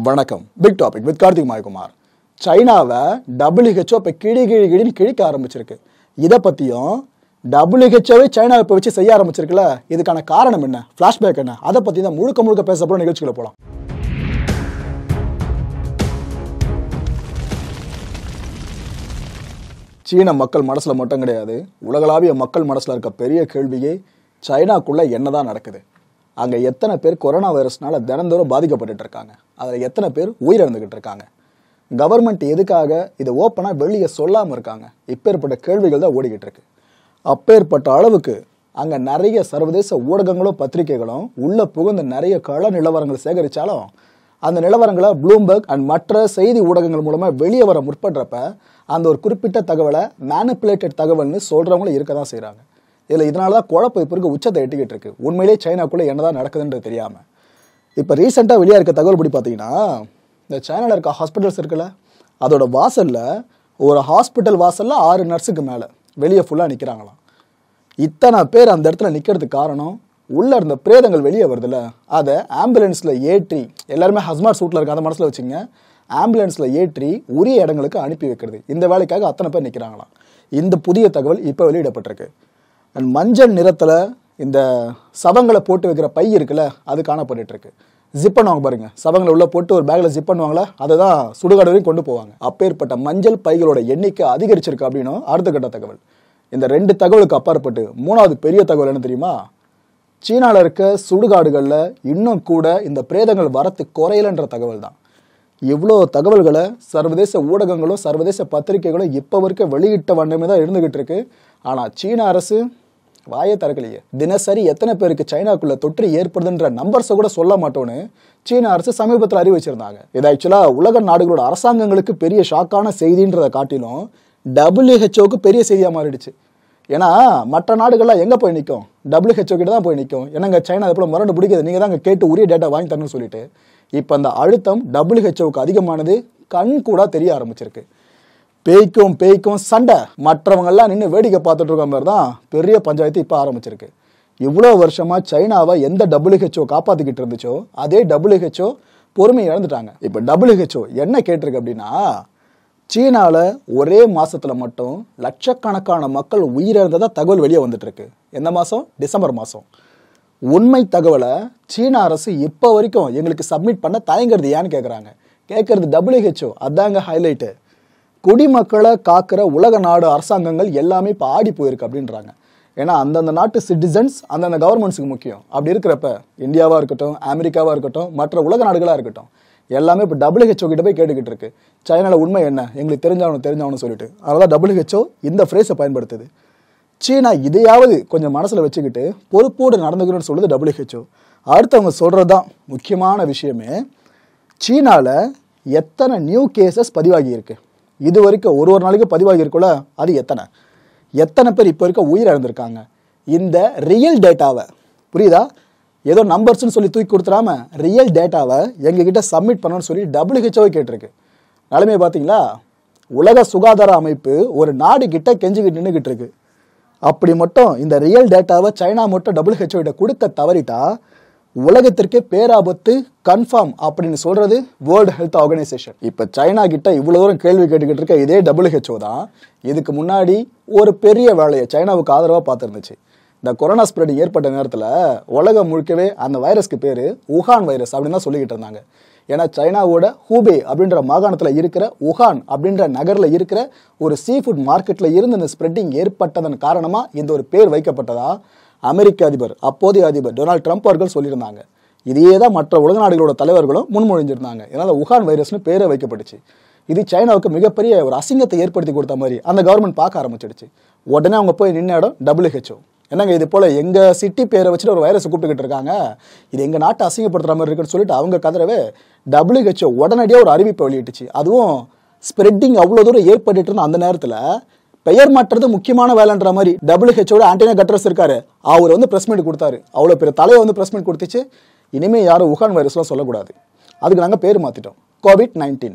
வணக்கம். Big topic with Karthik Mayakumar. சைனாவை WHO இப்போ கிழின்னு கிழிக்க ஆரம்பிச்சிருக்கு. இதை பற்றியும் WHOவே சைனாவை இப்போ வச்சு செய்ய ஆரம்பிச்சிருக்குல்ல, இதுக்கான காரணம் என்ன, ஃப்ளாஷ்பேக் என்ன, அதை பற்றி தான் முழுக்க பேச போகிற நிகழ்ச்சிகளை போகலாம். சீன மக்கள் மனசில் மட்டும் கிடையாது, உலகளாவிய மக்கள் மனசில் இருக்க பெரிய கேள்வியே சைனாக்குள்ளே என்னதான் நடக்குது, அங்கே எத்தனை பேர் கொரோனா வைரஸ்னால தினந்தோறும் பாதிக்கப்பட்டு இருக்காங்க, அதில் எத்தனை பேர் உயிரிழந்துகிட்டு இருக்காங்க, கவர்மெண்ட் எதுக்காக இதை ஓப்பனாக வெளியே சொல்லாமல் இருக்காங்க, இப்பேற்பட்ட கேள்விகள் தான் ஓடிக்கிட்டு இருக்கு. அப்பேற்பட்ட அளவுக்கு அங்கே நிறைய சர்வதேச ஊடகங்களும் பத்திரிகைகளும் உள்ளே புகுந்து நிறைய கள நிலவரங்களை சேகரித்தாலும் அந்த நிலவரங்களை ப்ளூம்பர்க் அண்ட் மற்ற செய்தி ஊடகங்கள் மூலமாக வெளியே வர முற்படுறப்ப அந்த ஒரு குறிப்பிட்ட தகவலை மேனிப்புலேட்டட் தகவல்னு சொல்கிறவங்களும் இருக்க தான் செய்கிறாங்க. இதனால தான் குழப்பம் இப்போ இருக்க உச்சத்தை எட்டிக்கிட்டு இருக்கு. உண்மையிலே சைனாக்குள்ளே என்னதான் நடக்குதுன்றது தெரியாமல். இப்போ ரீசெண்டாக வெளியாக இருக்க தகவல் படி பார்த்தீங்கன்னா, இந்த சைனாவில் இருக்க ஹாஸ்பிட்டல்ஸ் இருக்குல்ல, அதோட வாசலில் ஒரு ஹாஸ்பிட்டல் வாசலில் 6 நர்ஸுக்கு மேலே வெளியே ஃபுல்லாக நிற்கிறாங்களாம். இத்தனை பேர் அந்த இடத்துல நிற்கிறதுக்கு காரணம், உள்ளே இருந்த பிரேதங்கள் வெளியே வருதுல்ல, அதை ஆம்புலன்ஸில் ஏற்றி, எல்லாருமே ஹஸ்மாட் சூட்டில் இருக்க அந்த மனசில் வச்சுங்க, ஆம்புலன்ஸில் ஏற்றி உரிய இடங்களுக்கு அனுப்பி வைக்கிறது. இந்த வேலைக்காக அத்தனை பேர் நிற்கிறாங்களாம். இந்த புதிய தகவல் இப்போ வெளியிடப்பட்டிருக்கு. அண்ட் மஞ்சள் நிறத்தில் இந்த சவங்களை போட்டு வைக்கிற பை இருக்குல்ல, அது காணப்பட்டு இருக்கு. ஜிப் பண்ணுவாங்க பாருங்க, சவங்களை உள்ள போட்டு ஒரு பேக்கில் ஜிப் பண்ணுவாங்களா, அதை தான் சுடுகாடு வரைக்கும் கொண்டு போவாங்க. அப்பேற்பட்ட மஞ்சள் பைகளோட எண்ணிக்கை அதிகரிச்சிருக்கு அப்படின்னு அடுத்த கட்ட தகவல். இந்த 2 தகவலுக்கு அப்பாற்பட்டு 3வது பெரிய தகவல் என்ன தெரியுமா, சீனாவில் இருக்க சுடுகாடுகளில் இன்னும் கூட இந்த பிரேதங்கள் வரத்து குறையலன்ற தகவல் தான். இவ்வளோ தகவல்களை சர்வதேச ஊடகங்களும் சர்வதேச பத்திரிகைகளும் இப்போ வரைக்கும் வெளியிட்ட வண்ணமே தான் இருந்துகிட்டு இருக்கு. ஆனால் சீன அரசு வாயை திறக்கலையே. தினசரி எத்தனை பேருக்கு சைனாக்குள்ள தொற்று ஏற்படுதுன்ற நம்பர்ஸை கூட சொல்ல மாட்டோன்னு சீன அரசு சமீபத்தில் அறிவிச்சிருந்தாங்க. இது ஆக்சுவலாக உலக நாடுகளோட அரசாங்கங்களுக்கு பெரிய ஷாக்கான செய்தின்றதை காட்டிலும் WHO பெரிய செய்தியாக மாறிடுச்சு. ஏன்னா மற்ற நாடுகள்லாம் எங்கே போய் நிற்கும், WHO கிட்ட தான் போய் நிற்கும். ஏன்னா சைனா அதை போல முரண்டு பிடிக்காது, நீங்கள் தான் கேட்டு உரிய டேட்டா வாங்கி தரணும்னு சொல்லிட்டு இப்போ அந்த அழுத்தம் WHO அதிகமானது கண் கூட தெரிய ஆரம்பிச்சிருக்கு. பேய்க்கும் சண்டை, மற்றவங்கெல்லாம் நின்று வேடிக்கை பார்த்துட்டு இருக்க மாதிரி தான் பெரிய பஞ்சாயத்து இப்போ ஆரம்பிச்சிருக்கு. இவ்வளோ வருஷமா சைனாவை எந்த WHO காப்பாற்றிக்கிட்டு இருந்துச்சோ அதே WHO பொறுமை இழந்துட்டாங்க. இப்போ WHO என்ன கேட்டிருக்கு அப்படின்னா, சீனாவில் ஒரே மாசத்துல மட்டும் லட்சக்கணக்கான மக்கள் உயிரிழந்ததா தகவல் வெளியே வந்துட்டு இருக்கு. எந்த மாதம்? டிசம்பர் மாதம். உண்மை தகவலை சீன அரசு இப்போ வரைக்கும் எங்களுக்கு சப்மிட் பண்ண தயங்குறது ஏன்னு கேட்குறாங்க. கேட்கறது WHO, அதாங்க ஹைலைட்டு. குடிமக்களை காக்கிற உலக நாடு அரசாங்கங்கள் எல்லாமே இப்போ ஆடி போயிருக்கு அப்படின்றாங்க. ஏன்னா அந்தந்த நாட்டு சிட்டிசன்ஸ் அந்தந்த கவர்மெண்ட்ஸுக்கு முக்கியம். அப்படி இருக்கிறப்ப இந்தியாவாக இருக்கட்டும், அமெரிக்காவாக இருக்கட்டும், மற்ற உலக நாடுகளாக இருக்கட்டும், எல்லாமே இப்போ WHO கிட்ட போய் கேட்டுக்கிட்டு இருக்கு, சைனாவில் உண்மை என்ன, எங்களுக்கு தெரிஞ்சவனு சொல்லிட்டு. அதனால WHO இந்த ஃப்ரேஸை பயன்படுத்துது. சீனா இதையாவது கொஞ்சம் மனசில் வச்சுக்கிட்டு பொறுப்போடு நடந்துக்கணும்னு சொல்லுது WHO. அடுத்தவங்க சொல்கிறது தான் முக்கியமான விஷயமே. சீனாவில் எத்தனை நியூ கேசஸ் பதிவாகி இருக்கு, இது வரைக்கும் ஒரு நாளைக்கு பதிவாகி இருக்குல்ல, அது எத்தனை பேர் இப்போ இருக்க உயிரிழந்திருக்காங்க, இந்த ரியல் டேட்டாவை, புரியுதா, ஏதோ நம்பர்ஸ்ன்னு சொல்லி தூக்கி கொடுத்துடாம ரியல் டேட்டாவை எங்ககிட்ட சப்மிட் பண்ணணும்னு சொல்லி WHO கேட்டிருக்கு. நிலைமையை பார்த்தீங்களா, உலக சுகாதார அமைப்பு ஒரு நாடு கிட்ட கெஞ்சிக்கிட்டு நின்றுக்கிட்டு இருக்கு. அப்படி மட்டும் இந்த ரியல் டேட்டாவை சைனா மட்டும் WHO கிட்ட கொடுக்க தவறிட்டா உலகத்திற்கே பேராபத்து கன்ஃபார்ம் அப்படின்னு சொல்றது வேர்ல்டு ஹெல்த் ஆர்கனைசேஷன். இப்போ சைனா கிட்ட இவ்வளோ தூரம் கேள்வி கேட்டுக்கிட்டு இருக்க இதே WHO தான் இதுக்கு முன்னாடி ஒரு பெரிய வேலையை சைனாவுக்கு ஆதரவாக பார்த்துருந்துச்சு. இந்த கொரோனா ஸ்ப்ரெட் ஏற்பட்ட நேரத்தில் உலகம் முழுக்கவே அந்த வைரஸ்க்கு பேர் உஹான் வைரஸ் அப்படின்னு தான் சொல்லிக்கிட்டு இருந்தாங்க. ஏன்னா சைனாவோட ஹூபே அப்படின்ற மாகாணத்தில் இருக்கிற உஹான் அப்படின்ற நகரில் இருக்கிற ஒரு சீ ஃபுட் மார்க்கெட்டில் இருந்து இந்த ஸ்ப்ரெட்டிங் ஏற்பட்டதன் காரணமாக இந்த ஒரு பேர் வைக்கப்பட்டதா அமெரிக்க அதிபர், அப்போதைய அதிபர் டொனால்ட் ட்ரம்ப் அவர்கள் சொல்லியிருந்தாங்க. இதையே தான் மற்ற உலக நாடுகளோட தலைவர்களும் முன்மொழிஞ்சிருந்தாங்க. இதனால் உஹான் வைரஸ்னு பேரை வைக்கப்பட்டுச்சு. இது சைனாவுக்கு மிகப்பெரிய ஒரு அசிங்கத்தை ஏற்படுத்தி கொடுத்த மாதிரி அந்த கவர்மெண்ட் பார்க்க ஆரம்பிச்சிடுச்சு. உடனே அவங்க போய் நின்ன இடம் WHO. என்னங்க இது போல் எங்கள் சிட்டி பேரை வச்சுட்டு ஒரு வைரஸை கூப்பிட்டுக்கிட்டு இருக்காங்க, இது எங்கள் நாட்டை அசிங்கப்படுத்துகிற மாதிரி இருக்குன்னு சொல்லிட்டு அவங்க கதறவே WHO உடனடியாக ஒரு அறிவிப்பை வெளியிட்டுச்சு. அதுவும் ஸ்ப்ரெட்டிங் அவ்வளோ தூரம் ஏற்பட்டு இருந்த அந்த நேரத்தில் பெயர் மாற்றுறது முக்கியமான வேலைன்ற மாதிரி WHO ஆண்டனியோ கட்டரஸ் இருக்காரு, அவர் வந்து பிரஸ் மீட் கொடுத்தாரு. அவ்வளோ பெரிய தலையை வந்து பிரஸ் மீட் கொடுத்துச்சு, இனிமேல் யாரும் உஹான் வைரஸ்லாம் சொல்லக்கூடாது, அதுக்கு நாங்கள் பேர் மாற்றிட்டோம் COVID-19.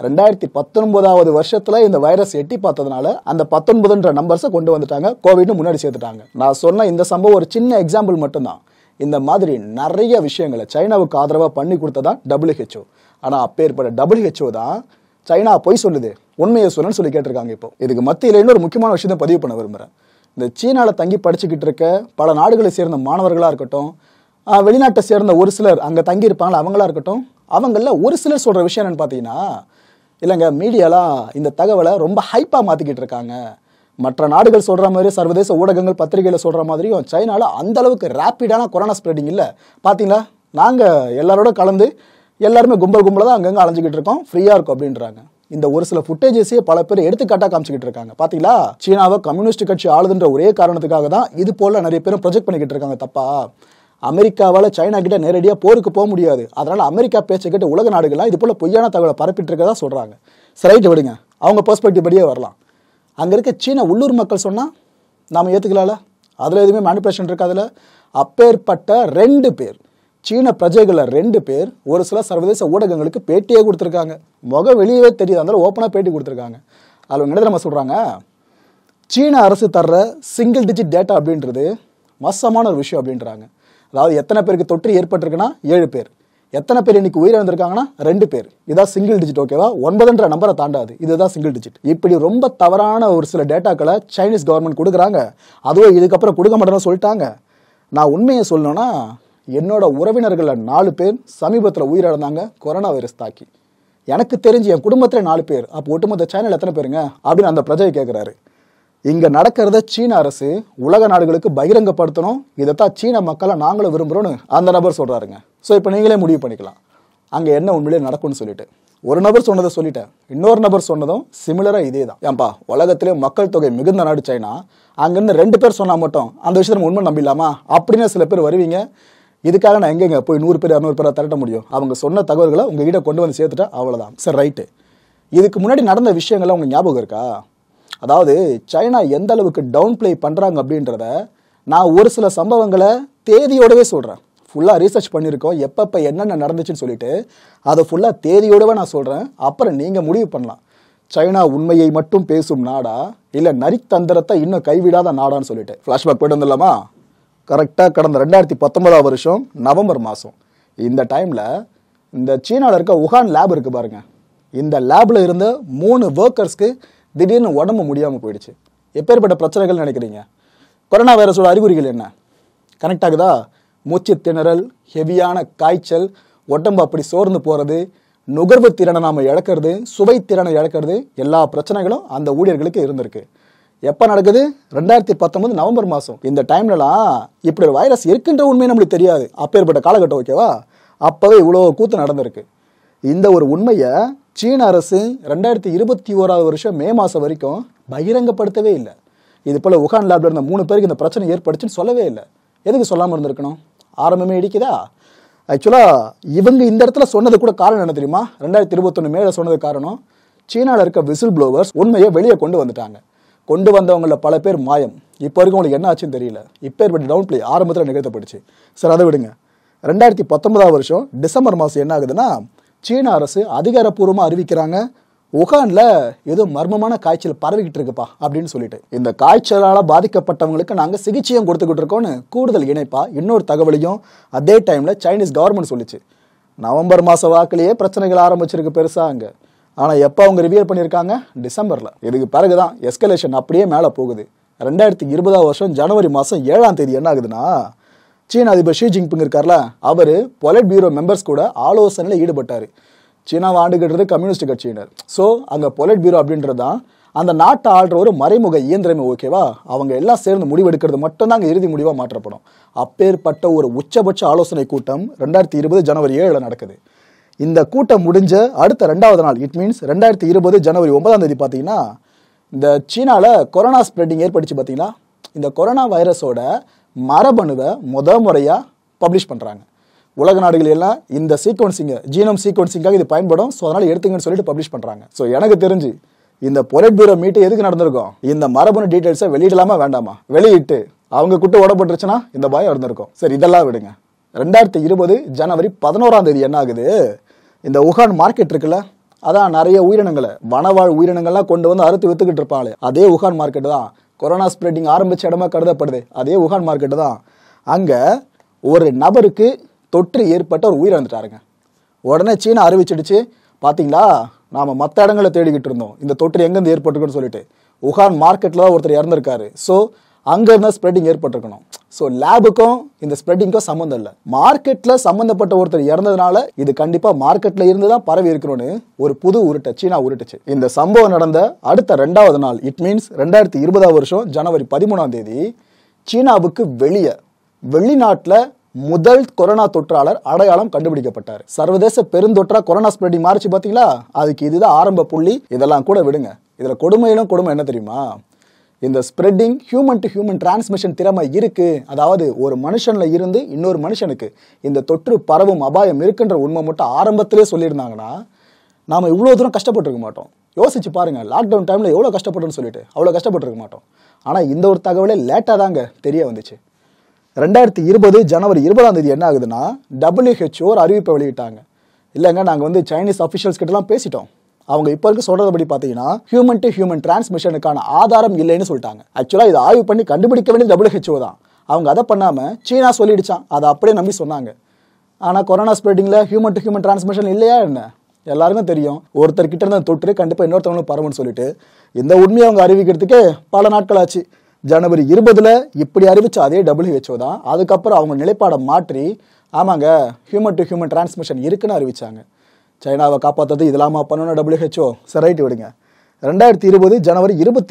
2019வது வருஷத்துல இந்த வைரஸ் எட்டி பார்த்ததுனால அந்த 19ன்ற நம்பர்ஸை கொண்டு வந்துட்டாங்க, கோவிட்னு முன்னாடி சேர்த்துட்டாங்க. நான் சொன்ன இந்த சம்பவம் ஒரு சின்ன எக்ஸாம்பிள் மட்டும்தான். இந்த மாதிரி நிறைய விஷயங்களை சைனாவுக்கு ஆதரவாக பண்ணி கொடுத்ததான் WHO. ஆனால் அப்பேற்பட்ட WHO தான் சைனா பொய் சொல்லுது, உண்மையை சொல்லுன்னு சொல்லி கேட்டிருக்காங்க. இப்போ இதுக்கு மத்தியில் இன்னொரு முக்கியமான விஷயத்தை பதிவு பண்ண விரும்புகிறேன். இந்த சீனாவில் தங்கி படிச்சுக்கிட்டு இருக்க பல நாடுகளை சேர்ந்த மாணவர்களாக இருக்கட்டும், வெளிநாட்டை சேர்ந்த ஒரு சிலர் அங்கே தங்கி இருப்பாங்களா அவங்களா இருக்கட்டும், அவங்கள ஒரு சிலர் சொல்கிற விஷயம் என்னன்னு பார்த்தீங்கன்னா, இல்லைங்க மீடியாலாம் இந்த தகவலை ரொம்ப ஹைப்பாக மாற்றிக்கிட்டு இருக்காங்க. மற்ற நாடுகள் சொல்கிற மாதிரி சர்வதேச ஊடகங்கள் பத்திரிகையில் சொல்கிற மாதிரியும் சைனாவில் அந்த அளவுக்கு ரேப்பிடான கொரோனா ஸ்ப்ரெடிங் இல்லை. பார்த்தீங்களா, நாங்கள் எல்லாரோட கலந்து எல்லாருமே கும்பலாக தான் அங்கங்கே அலைஞ்சிக்கிட்டு இருக்கோம், ஃப்ரீயாக இருக்கும் அப்படின்றாங்க. இந்த ஒரு சில ஃபுட்டேஜஸையே பல பேர் எடுத்துக்காட்டாக காமிச்சிக்கிட்டு இருக்காங்க. பார்த்தீங்களா, சீனாவை கம்யூனிஸ்ட் கட்சி ஆளுதுன்ற ஒரே காரணத்துக்காக தான் இது போல் நிறைய பேரும் ப்ரொஜெக்ட் பண்ணிக்கிட்டு இருக்காங்க. தப்பா, அமெரிக்காவால் சைனா கிட்ட நேரடியாக போருக்கு போக முடியாது, அதனால் அமெரிக்கா பேச்சை கேட்டு உலக நாடுகள்லாம் இது போல் பொய்யான தகவலை பரப்பிட்டு இருக்கதா சொல்கிறாங்க. சரைட்டு விடுங்க, அவங்க பெர்ஸ்பெக்டிவ் படியே வரலாம். அங்கே இருக்க சீன உள்ளூர் மக்கள் சொன்னால் நாம் ஏற்றுக்கலாம்ல, அதில் எதுவுமே மேனிபுலேஷன் இருக்காதுல்ல. அப்பேற்பட்ட 2 பேர் சீன பிரஜைகளில் 2 பேர் ஒரு சில சர்வதேச ஊடகங்களுக்கு பேட்டியே கொடுத்துருக்காங்க. முகம் வெளியவே தெரியுது, அதனால ஓப்பனாக பேட்டி கொடுத்துருக்காங்க. அதில் என்ன நம்ம சொல்கிறாங்க, சீன அரசு தர்ற சிங்கிள் டிஜிட் டேட்டா அப்படின்றது மோசமான ஒரு விஷயம் அப்படின்றாங்க. அதாவது எத்தனை பேருக்கு தொற்று ஏற்பட்டிருக்குன்னா 7 பேர், எத்தனை பேர் இன்னைக்கு உயிரிழந்திருக்காங்கன்னா 2 பேர். இதான் சிங்கிள் டிஜிட், ஓகேவா? 9ன்ற நம்பரை தாண்டாது, இதுதான் சிங்கிள் டிஜிட். இப்படி ரொம்ப தவறான ஒரு சில டேட்டாக்களை சைனீஸ் கவர்மெண்ட் கொடுக்குறாங்க. அதுவும் இதுக்கப்புறம் கொடுக்க மாட்டேன்னு சொல்லிட்டாங்க. நான் உண்மையை சொல்லணும்னா, என்னோட உறவினர்களில் 4 பேர் சமீபத்தில் உயிரிழந்தாங்க கொரோனா வைரஸ் தாக்கி. எனக்கு தெரிஞ்சு என் குடும்பத்தில் 4 பேர். அப்போ ஒட்டுமொத்த சைனாவில் எத்தனை பேருங்க அப்படின்னு அந்த பிரஜை கேட்குறாரு. இங்கே நடக்கிறத சீன அரசு உலக நாடுகளுக்கு பகிரங்கப்படுத்தணும், இதைத்தான் சீன மக்களை நாங்களும் விரும்புகிறோன்னு அந்த நபர் சொல்கிறாருங்க. ஸோ இப்போ நீங்களே முடிவு பண்ணிக்கலாம் அங்கே என்ன உண்மையிலே நடக்கும்னு சொல்லிட்டு. ஒரு நபர் சொன்னதை சொல்லிட்டேன், இன்னொரு நபர் சொன்னதும் சிமிலராக இதே தான். ஏன்பா, உலகத்திலே மக்கள் தொகை மிகுந்த நாடு சைனா, அங்கேருந்து 2 பேர் சொன்னால் மட்டும் அந்த விஷயத்தை நம்ம உண்மை நம்பிடலாமா அப்படின்னு சில பேர் வருவீங்க. இதுக்காக நான் எங்கெங்க போய் 100 பேர் 200 பேரை திரட்ட முடியும்? அவங்க சொன்ன தகவல்களை உங்ககிட்ட கொண்டு வந்து சேர்த்துட்டா அவ்வளோதான். சரி, ரைட்டு. இதுக்கு முன்னாடி நடந்த விஷயங்கள்லாம் உங்களுக்கு ஞாபகம் இருக்கா? அதாவது சைனா எந்த அளவுக்கு டவுன் பிளே பண்ணுறாங்க அப்படின்றத நான் ஒரு சில சம்பவங்களை தேதியோடவே சொல்கிறேன். ஃபுல்லாக ரீசர்ச் பண்ணியிருக்கோம், எப்பப்போ என்னென்ன நடந்துச்சுன்னு சொல்லிட்டு அதை ஃபுல்லாக தேதியோடவே நான் சொல்கிறேன். அப்புறம் நீங்கள் முடிவு பண்ணலாம், சைனா உண்மையை மட்டும் பேசும் நாடா இல்லை நரித்தந்திரத்தை இன்னும் கைவிடாத நாடான்னு சொல்லிட்டு. ஃப்ளாஷ்பேக் போய்ட்டு வந்துடலாமா? கரெக்டாக கடந்த 2019 வருஷம் நவம்பர் மாதம் இந்த டைமில் இந்த சீனாவில் இருக்க உஹான் லேப் இருக்குது பாருங்கள், இந்த லேபில் இருந்த 3 ஒர்க்கர்ஸ்க்கு திடீர்னு உடம்பு முடியாமல் போயிடுச்சு. எப்பேற்பட்ட பிரச்சனைகள் நினைக்கிறீங்க? கொரோனா வைரஸோட அறிகுறிகள் என்ன? கனெக்ட் ஆகுதா? மூச்சு திணறல், ஹெவியான காய்ச்சல், உடம்பு அப்படி சோர்ந்து போகிறது, நுகர்வு திறனை நாம் இழக்கிறது, சுவை திறனை இழக்கிறது, எல்லா பிரச்சனைகளும் அந்த ஊழியர்களுக்கு இருந்திருக்கு. எப்போ நடக்குது? 2019 நவம்பர் மாதம். இந்த டைம்லலாம் இப்படி ஒரு வைரஸ் இருக்குன்ற உண்மையை நம்மளுக்கு தெரியாது. அப்பேற்பட்ட காலகட்டம், ஓகேவா? அப்போவே இவ்வளோ கூத்து நடந்திருக்கு. இந்த ஒரு உண்மையை சீன அரசு 2021 வருஷம் மே மாதம் வரைக்கும் பகிரங்கப்படுத்தவே இல்லை. இது போல் உஹான் லேப்ல இருந்த 3 பேருக்கு இந்த பிரச்சனை ஏற்படுச்சுன்னு சொல்லவே இல்லை. எதுக்கு சொல்லாமல் இருந்திருக்கணும்? ஆரம்பமே இடிக்குதா? ஆக்சுவலாக இவங்க இந்த இடத்துல சொன்னது கூட காரணம் என்ன தெரியுமா? 2021 மேல சொன்னது காரணம், சீனாவில் இருக்க விசில் ப்ளோவர்ஸ் உண்மையை வெளியே கொண்டு வந்துட்டாங்க. கொண்டு வந்தவங்களில் பல பேர் மாயம். இப்போ வரைக்கும் உங்களுக்கு என்ன ஆச்சுன்னு தெரியல. இப்போ ஏற்பட்ட டவுன் பிளே ஆரம்பத்தில் நிகழ்த்தப்படுச்சு. சார் அதை விடுங்க. 2019 வருஷம் டிசம்பர் மாதம் என்ன ஆகுதுன்னா, சீன அரசு அதிகாரப்பூர்வமாக அறிவிக்கிறாங்க, உஹான்ல ஏதோ மர்மமான காய்ச்சல் பரவிக்கிட்டு இருக்குப்பா அப்படின்னு சொல்லிட்டு. இந்த காய்ச்சலால் பாதிக்கப்பட்டவங்களுக்கு நாங்கள் சிகிச்சையும் கொடுத்துக்கிட்டு இருக்கோன்னு கூடுதல் இணைப்பா இன்னொரு தகவலையும் அதே டைமில் சைனீஸ் கவர்மெண்ட் சொல்லிச்சு. நவம்பர் மாத வாக்கிலேயே பிரச்சனைகள் ஆரம்பிச்சிருக்கு பெருசாக அங்கே. ஆனால் எப்போ அவங்க ரிவியல் பண்ணியிருக்காங்க? டிசம்பரில். இதுக்கு பிறகுதான் எஸ்கலேஷன் அப்படியே மேலே போகுது. 2020 வருஷம் ஜனவரி மாதம் 7ஆம் தேதி என்ன ஆகுதுன்னா, சீன அதிபர் ஷி ஜின்பிங் இருக்கார்ல, அவர் பொலிட் பியூரோ மெம்பர்ஸ் கூட ஆலோசனையில் ஈடுபட்டார். சீனாவை ஆண்டுகிட்டது கம்யூனிஸ்ட் கட்சியினர். ஸோ அங்கே பொலிட் பியூரோ அப்படின்றது தான் அந்த நாட்டை ஆள்ற ஒரு மறைமுக இயந்திரமே, ஓகேவா? அவங்க எல்லாம் சேர்ந்து முடிவெடுக்கிறது மட்டும்தான் அங்கே இறுதி முடிவாக மாற்றப்படும். அப்பேற்பட்ட ஒரு உச்சபட்ச ஆலோசனை கூட்டம் 2020 ஜனவரி 7 நடக்குது. இந்த கூட்டம் முடிஞ்ச அடுத்த 2வது நாள், இட் மீன்ஸ் 2020 ஜனவரி 9ஆம் தேதி பார்த்தீங்கன்னா, இந்த சீனாவில் கொரோனா ஸ்ப்ரெட்டிங் ஏற்படுச்சு. பார்த்தீங்களா, இந்த கொரோனா வைரஸோட மரபணுவை முறையாக பப்ளிஷ் பண்ணுறாங்க. உலக நாடுகள் எல்லாம் இந்த சீக்வன்சிங்கை, ஜீனோம் சீக்வன்சிங்காக இது பயன்படும், ஸோ அதனால் எடுத்துங்கன்னு சொல்லிட்டு பப்ளிஷ் பண்ணுறாங்க. ஸோ எனக்கு தெரிஞ்சு இந்த பொலிட் பியூரோ மீட்டு எதுக்கு நடந்திருக்கும்? இந்த மரபணு டீட்டெயில்ஸை வெளியிடலாமா வேண்டாமா? வெளியிட்டு அவங்க குட்டு ஓடப்பட்டுருச்சுன்னா இந்த பயம் இருந்திருக்கும். சரி, இதெல்லாம் விடுங்க. 2020 ஜனவரி 11ஆம் தேதி என்ன ஆகுது, இந்த உஹான் மார்க்கெட் இருக்குல்ல, அதான் நிறைய உயிரினங்களை, வனவாழ் உயிரினங்கள்லாம் கொண்டு வந்து அறுத்து வித்துக்கிட்டு இருப்பாங்களே, அதே உஹான் மார்க்கெட்டு தான் கொரோனா ஸ்ப்ரெட்டிங் ஆரம்பிச்ச இடமா கருதப்படுது. அதே உஹான் மார்க்கெட்டு தான். அங்கே ஒரு நபருக்கு தொற்று ஏற்பட்ட ஒரு உயிரிழந்துட்டாருங்க. உடனே சீனா அறிவிச்சிடுச்சு, பார்த்தீங்களா நாம மற்ற இடங்களை தேடிக்கிட்டு இருந்தோம், இந்த தொற்று எங்கேருந்து ஏற்பட்டுருக்குன்னு சொல்லிட்டு உஹான் மார்க்கெட்டில் தான் ஒருத்தர் இறந்துருக்காரு. ஸோ அங்கே இருந்தால் ஸ்ப்ரெட்டிங் ஏற்பட்டிருக்கணும். ஸோ லேபுக்கும் இந்த ஸ்ப்ரெட்டிங்கும் சம்மந்தம் இல்லை. மார்க்கெட்டில் சம்மந்தப்பட்ட ஒருத்தர் இறந்ததுனால இது கண்டிப்பாக மார்க்கெட்டில் இருந்து தான் பரவி இருக்கணும்னு ஒரு புது உருட்டை சீனா உருட்டுச்சு. இந்த சம்பவம் நடந்த அடுத்த 2வது நாள், இட் மீன்ஸ் 2020 ஜனவரி 13 சீனாவுக்கு வெளிநாட்டில் முதல் கொரோனா தொற்றாளர் அடையாளம் கண்டுபிடிக்கப்பட்டார். சர்வதேச பெருந்தொற்றா கொரோனா ஸ்ப்ரெடிங் மாறிச்சு பார்த்தீங்களா, அதுக்கு இதுதான் ஆரம்ப புள்ளி. இதெல்லாம் கூட விடுங்க, இதில் கொடுமை என்ன தெரியுமா, இந்த spreading human to human transmission திறமை இருக்கு. அதாவது ஒரு மனுஷன்ல இருந்து இன்னொரு மனுஷனுக்கு இந்த தொற்று பரவும் அபாயம் இருக்குன்ற உண்மை மட்டும் ஆரம்பத்திலே சொல்லியிருந்தாங்கன்னா நாம இவ்வளோ தூரம் கஷ்டப்பட்டிருக்க மாட்டோம். யோசிச்சு பாருங்க, லாக்டவுன் டைம்ல எவ்வளோ கஷ்டப்பட்டோன்னு சொல்லிட்டு அவ்வளோ கஷ்டப்பட்டிருக்க மாட்டோம். ஆனால் இந்த ஒரு தகவலே லேட்டாக தாங்க தெரிய வந்துச்சு. 2020 ஜனவரி 20 என்ன ஆகுதுன்னா, WHO ஒரு அறிவிப்பை வெளியிட்டாங்க. இல்லைங்க, நாங்கள் சைனீஸ் அஃபிஷியல்ஸ் கிட்டலாம் பேசிட்டோம், அவங்க இப்போ இருக்க சொல்றதுபடி பார்த்தீங்கன்னா ஹியூமன் டு ஹியூமன் டிரான்ஸ்மிஷனுக்கான ஆதாரம் இல்லைன்னு சொல்லிட்டாங்க. ஆக்சுவலாக இதை ஆய்வு பண்ணி கண்டுபிடிக்க வேண்டிய WHO தான். அவங்க அதை பண்ணாமல் சீனா சொல்லிடுச்சான், அதை அப்படியே நம்பி சொன்னாங்க. ஆனால் கொரோனா ஸ்ப்ரெட்டிங்கில் ஹியூமன் டு ஹியூமன் டிரான்ஸ்மிஷன் இல்லையா என்ன? எல்லாருக்கும் தெரியும், ஒருத்தர்கிட்ட இருந்த தொற்று கண்டிப்பாக இன்னொருத்தவங்களும் பரவுன்னு சொல்லிட்டு இந்த உண்மையை அவங்க அறிவிக்கிறதுக்கே பல நாட்கள் ஆச்சு. ஜனவரி 20 இப்படி அறிவிச்ச அதே WHO தான் அதுக்கப்புறம் அவங்க நிலைப்பாடை மாற்றி ஆமாங்க ஹியூமன் டு ஹியூமன் டிரான்ஸ்மிஷன் இருக்குன்னு அறிவிச்சாங்க. சைனாவை காப்பாற்றது இதெல்லாமா பண்ணணும் WHO? சரி, ரைட்டு விடுங்க. 2020 ஜனவரி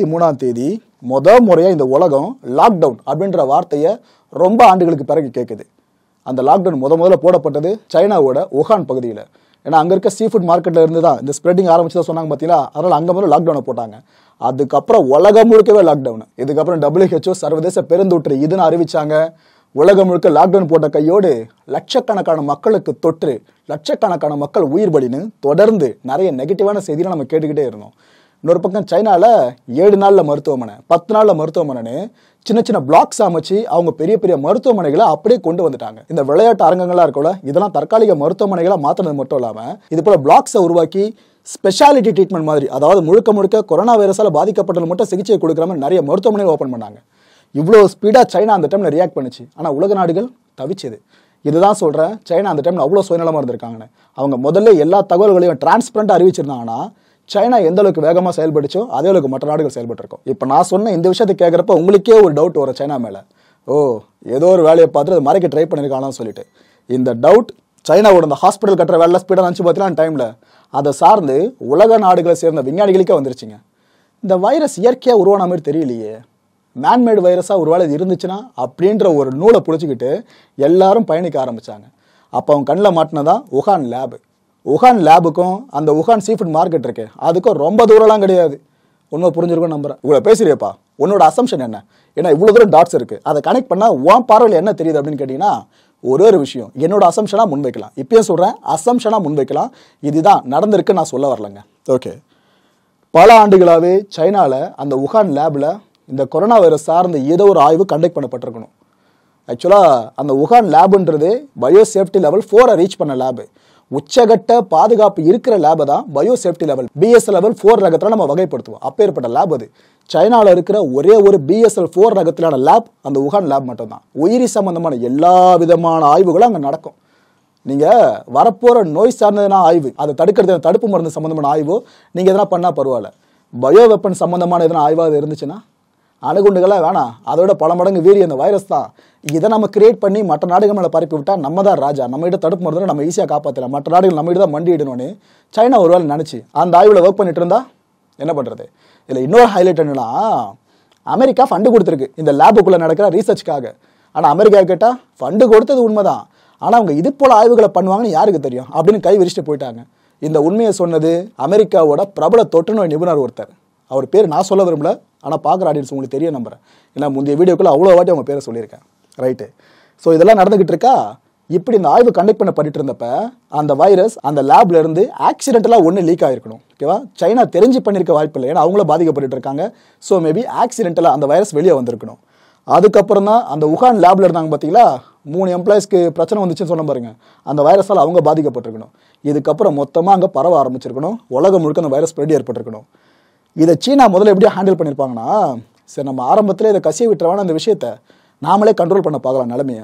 23 முறையாக இந்த உலகம் லாக்டவுன் அப்படின்ற வார்த்தையை ரொம்ப ஆண்டுகளுக்கு பிறகு கேட்குது. அந்த லாக்டவுன் முதல்ல போடப்பட்டது சைனாவோட உஹான் பகுதியில். ஏன்னா அங்கே இருக்க சீஃபுட் மார்க்கெட்டில் இருந்து தான் இந்த ஸ்ப்ரெட்டிங் ஆரம்பிச்சதாக சொன்னாங்க பார்த்தீங்களா, அதனால் அங்கே முதல்ல லாக்டவுனை போட்டாங்க. அதுக்கப்புறம் உலகம் முழுக்கவே லாக்டவுன். இதுக்கப்புறம் WHO சர்வதேச பெருந்தொற்று இதுன்னு அறிவிச்சாங்க. உலகம் முழுக்க லாக்டவுன் போட்ட கையோடு லட்சக்கணக்கான மக்களுக்கு தொற்று, லட்சக்கணக்கான மக்கள் உயிர் பலின்னு தொடர்ந்து நிறைய நெகட்டிவான செய்திகளை நம்ம கேட்டுக்கிட்டே இருந்தோம். இன்னொரு பக்கம் சைனாவில் 7 நாளில் மருத்துவமனை, 10 நாளில் மருத்துவமனைன்னு சின்ன சின்ன பிளாக்ஸ் அமைச்சு அவங்க பெரிய பெரிய மருத்துவமனைகளை அப்படியே கொண்டு வந்துட்டாங்க. இந்த விளையாட்டு அரங்கங்களாக இருக்கல, இதெல்லாம் தற்காலிக மருத்துவமனைகளை மாற்றினது மட்டும் இல்லாமல் இது போல பிளாக்ஸை உருவாக்கி ஸ்பெஷாலிட்டி ட்ரீட்மெண்ட் மாதிரி, அதாவது முழுக்க கொரோனா வைரஸால் பாதிக்கப்பட்டவங்க மட்டும் சிகிச்சை கொடுக்குற மாதிரி நிறைய மருத்துவமனைகள் ஓப்பன் பண்ணாங்க. இவ்வளோ ஸ்பீடாக சைனா அந்த டைமில் ரியாக்ட் பண்ணுச்சு. ஆனால் உலக நாடுகள் தவிச்சது. இதுதான் சொல்கிறேன், சைனா அந்த டைமில் அவ்வளோ சுயநலமாக இருந்திருக்காங்கன்னு. அவங்க முதல்ல எல்லா தகவல்களையும் டிரான்ஸ்பரண்டாக அறிவிச்சிருந்தாங்கன்னா சைனா எந்த அளவுக்கு வேகமாக செயல்படுச்சோ அதே அளவுக்கு மற்ற நாடுகள் செயல்பட்டுருக்கும். இப்போ நான் சொன்ன இந்த விஷயத்தை கேட்குறப்ப உங்களுக்கே ஒரு டவுட் வரும் சைனா மேலே. ஓ, ஏதோ ஒரு வேலையை பார்த்துட்டு அது மறைக்க ட்ரை பண்ணியிருக்காங்கன்னு சொல்லிட்டு. இந்த டவுட் சைனாவோட இந்த ஹாஸ்பிட்டல் கட்டுற வேலை ஸ்பீடாக நினச்சி பார்த்தீங்கன்னா டைமில் அதை சார்ந்து உலக நாடுகளை சேர்ந்த விஞ்ஞானிகளுக்கே வந்துருச்சுங்க. இந்த வைரஸ் இயற்கையாக உருவான மாதிரி தெரியலையே, மேன்மேடு வைரஸாக ஒரு வேலை இருந்துச்சுன்னா அப்படின்ற ஒரு நூலை பிடிச்சிக்கிட்டு எல்லாரும் பயணிக்க ஆரம்பித்தாங்க. அப்போ அவங்க கண்ணில் மாட்டினதான் உஹான் லேபு. உஹான் லேபுக்கும் அந்த உஹான் சீஃபுட் மார்க்கெட் இருக்கு அதுக்கும் ரொம்ப தூரம்லாம் கிடையாது. உண்மை புரிஞ்சிருக்கும் நம்புறேன். இவ்வளோ பேசுறியப்பா, உன்னோட அசம்ஷன் என்ன? ஏன்னா இவ்வளோ தூரம் டாட்ஸ் இருக்குது, அதை கனெக்ட் பண்ணால் உன் பார்வையில் என்ன தெரியுது அப்படின்னு கேட்டிங்கன்னா ஒரு விஷயம் என்னோட அசம்ஷனாக முன்வைக்கலாம். இப்பயும் சொல்கிறேன், அசம்ஷனாக முன்வைக்கலாம். இதுதான் நடந்திருக்கு, நான் சொல்ல வரலங்க. ஓகே, பல ஆண்டுகளாகவே சைனாவில் அந்த உஹான் லேபில் இந்த கொரோனா வைரஸ் சார்ந்த ஏதோ ஒரு ஆய்வு கண்டக்ட் பண்ணப்பட்டிருக்கணும். ஆக்சுவலாக அந்த உஹான் லேபுன்றது பயோ சேஃப்டி லெவல் 4 ரீச் பண்ண லேபு. உச்சகட்ட பாதுகாப்பு இருக்கிற லேபை தான் bio safety level BS level 4 ரகத்தில் நம்ம வகைப்படுத்துவோம். அப்பேற்பட்ட லேப் அது. சைனாவில் இருக்கிற ஒரே ஒரு BSL 4 ரகத்திலான லேப் அந்த உஹான் லேப் மட்டும்தான். உயிரி சம்பந்தமான எல்லா விதமான ஆய்வுகளும் அங்கே நடக்கும். நீங்கள் வரப்போகிற நோய் சார்ந்ததுனா ஆய்வு, அதை தடுக்கிறது தடுப்பு மருந்து சம்மந்தமான ஆய்வோ நீங்கள் எதனா பண்ணால் பரவாயில்ல. பயோ வெப்பன் சம்மந்தமான எதனா ஆய்வாக இருந்துச்சுன்னா அணுகுண்டுகளாக வேணாம், அதோட பல மடங்கு வீரிய அந்த வைரஸ் தான். இதை நம்ம கிரியேட் பண்ணி மற்ற நாடுகள் மேலே பரப்பி விட்டால் நம்ம தான் ராஜா, நம்மகிட்ட தடுப்பு மருந்து நம்ம ஈஸியாக காப்பாற்றலாம், மற்ற நாடுகள் நம்மகிட்ட தான் மண்டிடணும்னு சைனா ஒரு வேலை நினச்சி அந்த ஆய்வில் ஒர்க் பண்ணிட்டு இருந்தா என்ன பண்ணுறது? இதில் இன்னொரு ஹைலைட் என்னன்னா, அமெரிக்கா ஃபண்டு கொடுத்துருக்கு இந்த லேபுக்குள்ளே நடக்கிற ரீசர்ச்சுக்காக. ஆனால் அமெரிக்கா கேட்டால் ஃபண்டு கொடுத்தது உண்மைதான், ஆனால் அவங்க இது போல் ஆய்வுகளை பண்ணுவாங்கன்னு யாருக்கு தெரியும் அப்படின்னு கை விரிச்சிட்டு போயிட்டாங்க. இந்த உண்மையை சொன்னது அமெரிக்காவோட பிரபல தொற்று நோய் நிபுணர் ஒருத்தர். அவர் பேர் நான் சொல்ல விரும்பல, ஆனால் பார்க்குற ஆடியன்ஸ் உங்களுக்கு தெரிய நம்புறேன். ஏன்னா முந்தைய வீடியோக்குள்ள அவ்வளோ வாட்டி அவங்க பேரை சொல்லியிருக்கேன். ரைட்டு. ஸோ இதெல்லாம் நடந்துகிட்டு இருக்கா. இப்படி இந்த ஆய்வு கண்டக்ட் பண்ணப்பட்டு இருந்தப்ப அந்த வைரஸ் அந்த லேப்ல இருந்து ஆக்சிடென்டலாக ஒன்று லீக் ஆகிருக்கணும். ஓகேவா? சைனா தெரிஞ்சு பண்ணியிருக்க வாய்ப்பு இல்லை, ஏன்னா அவங்களும் பாதிக்கப்பட்டு இருக்காங்க. ஸோ மேபி ஆக்சிடென்டலாக அந்த வைரஸ் வெளியே வந்திருக்கணும். அதுக்கப்புறம் தான் அந்த உஹான் லேப்ல இருந்தாங்க பார்த்தீங்களா, 3 எம்ப்ளாயிஸ்க்கு பிரச்சனை வந்துச்சுன்னு சொன்ன பாருங்க, அந்த வைரஸால் அவங்க பாதிக்கப்பட்டிருக்கணும். இதுக்கப்புறம் மொத்தமாக அங்கே பரவ ஆரம்பிச்சிருக்கணும், உலகம் முழுக்க அந்த வைரஸ் ஸ்ப்ரெட் ஏற்பட்டிருக்கணும். இதை சீனா முதல்ல எப்படி ஹேண்டில் பண்ணியிருப்பாங்கன்னா, சரி நம்ம ஆரம்பத்தில் இதை கசிய விட்டுறவான அந்த விஷயத்தை நாமளே கண்ட்ரோல் பண்ண பார்க்கலாம் நிலைமையை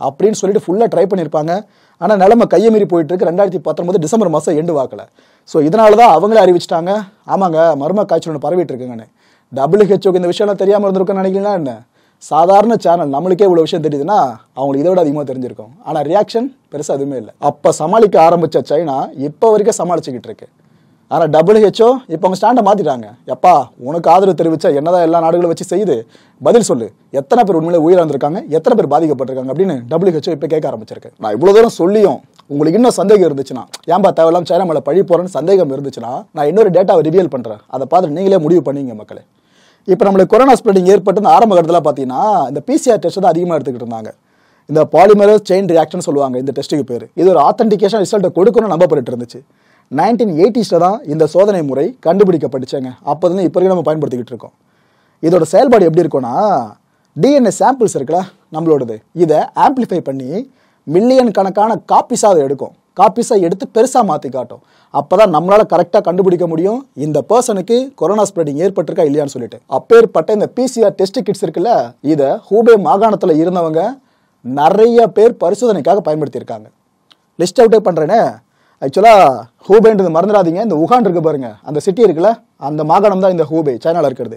அப்படின்னு சொல்லிட்டு ஃபுல்லாக ட்ரை பண்ணியிருப்பாங்க. ஆனால் நிலைமை கையை மீறி போயிட்டு இருக்கு 2019 டிசம்பர் மாதம் எண்டு வாக்கில். ஸோ இதனால தான் அவங்களே அறிவிச்சிட்டாங்க, ஆமாங்க மர்ம காய்ச்சல் ஒன்று பரவிட்டு இருக்குங்கன்னு. WHO இந்த விஷயம்லாம் தெரியாமல் இருந்திருக்குன்னு நினைக்கிறீங்களா என்ன? சாதாரண சேனல் நம்மளுக்கே இவ்வளோ விஷயம் தெரியுதுன்னா அவங்களுக்கு இதை விட அதிகமாக தெரிஞ்சிருக்கும். ஆனால் ரியாக்ஷன் பெருசாக எதுவுமே இல்லை. அப்போ சமாளிக்க ஆரம்பித்த சைனா இப்போ வரைக்கும் சமாளிச்சுக்கிட்டு இருக்கு. ஆனால் WHO இப்போ அவங்க ஸ்டாண்டை மாற்றிட்டாங்க. எப்பா உனக்கு ஆதரவு தெரிவிச்சா என்னதான் எல்லா நாடுகளும் வச்சு செய்யுது, பதில் சொல்லு, எத்தனை பேர் உண்மையிலே உயிரிழந்திருக்காங்க, எத்தனை பேர் பாதிக்கப்பட்டிருக்காங்க அப்படின்னு WHO இப்போ கேட்க ஆரம்பிச்சிருக்கு. நான் இவ்வளோ தூரம் சொல்லியும் உங்களுக்கு இன்னும் சந்தேகம் இருந்துச்சுன்னா, ஏன்பா தேவையில்லாம சைனா மேலே பழி போகிறேன்னு சந்தேகம் இருந்துச்சுன்னா நான் இன்னொரு டேட்டாவை ரிவீல் பண்ணுறேன். அதை பார்த்துட்டு நீங்களே முடிவு பண்ணிங்க மக்களே. இப்போ நம்மளுக்கு கொரோனா ஸ்ப்ரெடிங் ஏற்பட்டு ஆரம்ப கட்டத்தில் பார்த்தீங்கன்னா இந்த PCR டெஸ்ட் தான் அதிகமாக எடுத்துக்கிட்டு இருந்தாங்க. இந்த பாலிமரஸ் செயின் ரியாக்ஷன் சொல்லுவாங்க இந்த டெஸ்ட்டுக்கு பேர். இது ஒரு ஆத்தென்டிகேஷன் ரிசல்ட்டை கொடுக்கணும்னு நம்பப்பட்டு இருந்துச்சு. 1980s தான் இந்த சோதனை முறை கண்டுபிடிக்கப்பட்டுச்சுங்க. அப்போ வந்து இப்போ வரைக்கும் நம்ம பயன்படுத்திக்கிட்டு இருக்கோம். இதோட செயல்பாடு எப்படி இருக்கும்னா, DNA சாம்பிள்ஸ் இருக்குல்ல நம்மளோடது, இதை ஆம்பிளிஃபை பண்ணி மில்லியன் கணக்கான காப்பீஸாக அதை எடுக்கும். காப்பீஸாக எடுத்து பெருசாக மாற்றி காட்டும். அப்போ தான் நம்மளால் கரெக்டாக கண்டுபிடிக்க முடியும் இந்த பர்சனுக்கு கொரோனா ஸ்ப்ரெடிங் ஏற்பட்டிருக்கா இல்லையான்னு சொல்லிட்டு. அப்பேற்பட்ட இந்த PCR டெஸ்ட் கிட்ஸ் இருக்குல்ல, இதை ஹூபே மாகாணத்தில் இருந்தவங்க நிறைய பேர் பரிசோதனைக்காக பயன்படுத்தியிருக்காங்க. லிஸ்ட் அவுட்டே பண்ணுறேனே. ஆக்சுவலாக ஹூபேன்றது மறந்துடாதீங்க, இந்த உகான் இருக்கு பாருங்க, அந்த சிட்டி இருக்குல்ல, அந்த மாகாணம் தான் இந்த ஹூபே சைனாவில் இருக்கிறது.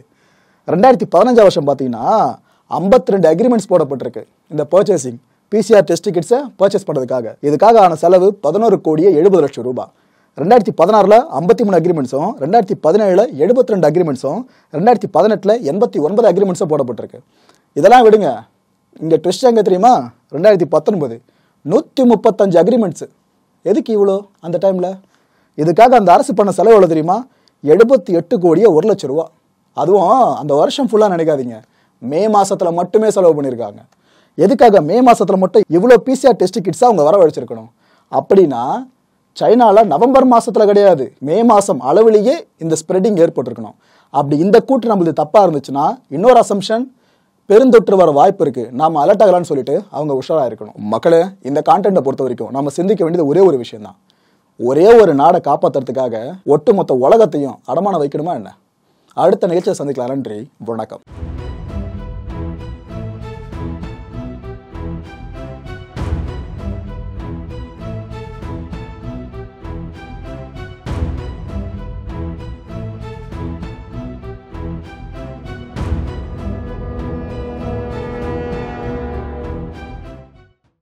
2015 வருஷம் பார்த்தீங்கன்னா 52 அக்ரிமெண்ட்ஸ் போடப்பட்டிருக்கு இந்த பர்ச்சேசிங் PCR டெஸ்ட் கிட்ஸை பர்ச்சேஸ் பண்ணுறதுக்காக. இதுக்காக ஆன செலவு 11,70,00,000 ரூபாய். 2016 53 அக்ரிமெண்ட்ஸும், 2017 72 அக்ரிமெண்ட்ஸும், 2018 89 அக்ரிமெண்ட்ஸும் போடப்பட்டிருக்கு. இதெல்லாம் விடுங்க, இங்கே ட்விஸ்ட் எங்கே தெரியுமா? 2019 135 அக்ரிமெண்ட்ஸு. எதுக்கு இவ்வளோ அந்த டைமில்? இதுக்காக அந்த அரசு பண்ண செலவு எவ்வளோ தெரியுமா? 78,01,00,000 ரூபா. அதுவும் அந்த வருஷம் ஃபுல்லாக நினைக்காதீங்க, மே மாதத்தில் மட்டுமே செலவு பண்ணியிருக்காங்க. எதுக்காக மே மாதத்தில் மட்டும் இவ்வளோ PCR டெஸ்ட் கிட்ஸாக அவங்க வரவழைச்சிருக்கணும்? அப்படின்னா சைனாவில் நவம்பர் மாதத்தில் கிடையாது, மே மாதம் அளவிலேயே இந்த ஸ்ப்ரெட்டிங் ஏற்பட்டிருக்கணும். அப்படி இந்த கூட்டு நம்மளுக்கு தப்பாக இருந்துச்சுன்னா இன்னொரு அசம்ஷன், பெருந்தொற்று வர வாய்ப்பு இருக்குது, நாம் அலர்ட் ஆகலான்னு சொல்லிட்டு அவங்க உஷாராக இருக்கணும். மக்களே, இந்த கான்டென்ட்டை பொறுத்த வரைக்கும் நம்ம சிந்திக்க வேண்டியது ஒரே ஒரு விஷயம் தான். ஒரே ஒரு நாடை காப்பாற்றுறதுக்காக ஒட்டுமொத்த உலகத்தையும் அடமான வைக்கணுமா என்ன? அடுத்த நிகழ்ச்சியை சந்திக்கலாம். நன்றி, வணக்கம்.